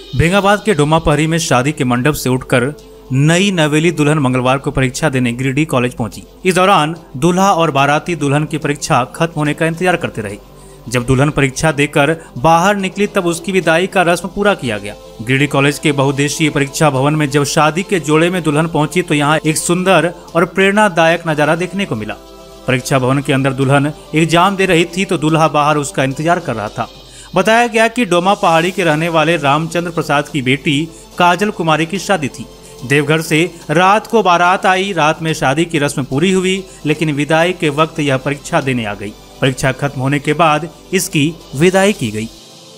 भेंगाबाद के डोमापहरी में शादी के मंडप से उठकर नई नवेली दुल्हन मंगलवार को परीक्षा देने गिरिडीह कॉलेज पहुंची। इस दौरान दूल्हा और बाराती दुल्हन की परीक्षा खत्म होने का इंतजार करते रहे। जब दुल्हन परीक्षा देकर बाहर निकली तब उसकी विदाई का रस्म पूरा किया गया। गिरिडीह कॉलेज के बहुउद्देशीय परीक्षा भवन में जब शादी के जोड़े में दुल्हन पहुंची तो यहाँ एक सुंदर और प्रेरणादायक नजारा देखने को मिला। परीक्षा भवन के अंदर दुल्हन एग्जाम दे रही थी तो दूल्हा बाहर उसका इंतजार कर रहा था। बताया गया कि डोमा पहाड़ी के रहने वाले रामचंद्र प्रसाद की बेटी काजल कुमारी की शादी थी। देवघर से रात को बारात आई। रात में शादी की रस्म पूरी हुई, लेकिन विदाई के वक्त यह परीक्षा देने आ गई। परीक्षा खत्म होने के बाद इसकी विदाई की गई।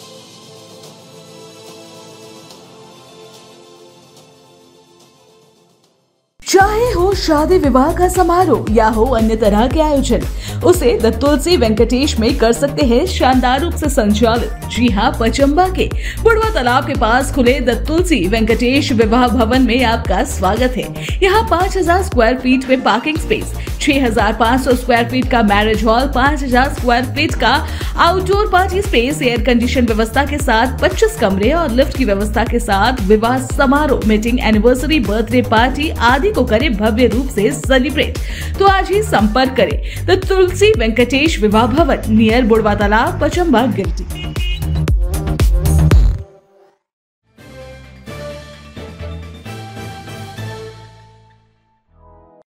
चाहे हो शादी विवाह का समारोह या हो अन्य तरह के आयोजन, उसे द तुलसी वेंकटेश में कर सकते हैं शानदार रूप से संचालित। जी हाँ, पचंबा के बुढ़वा तालाब के पास खुले द तुलसी वेंकटेश विवाह भवन में आपका स्वागत है। यहाँ 5000 स्क्वायर फीट में पार्किंग स्पेस, 6500 स्क्वायर फीट का मैरिज हॉल, 5000 स्क्वायर फीट का outdoor party space, air condition व्यवस्था के साथ 25 कमरे और लिफ्ट की व्यवस्था के साथ विवाह समारोह, मीटिंग, एनिवर्सरी, बर्थडे पार्टी आदि को करें भव्य रूप से सेलिब्रेट। तो आज ही संपर्क करें द तुलसी वेंकटेश विवाह भवन, नियर बुढ़वा तालाब, पचंबा, गिरिडीह।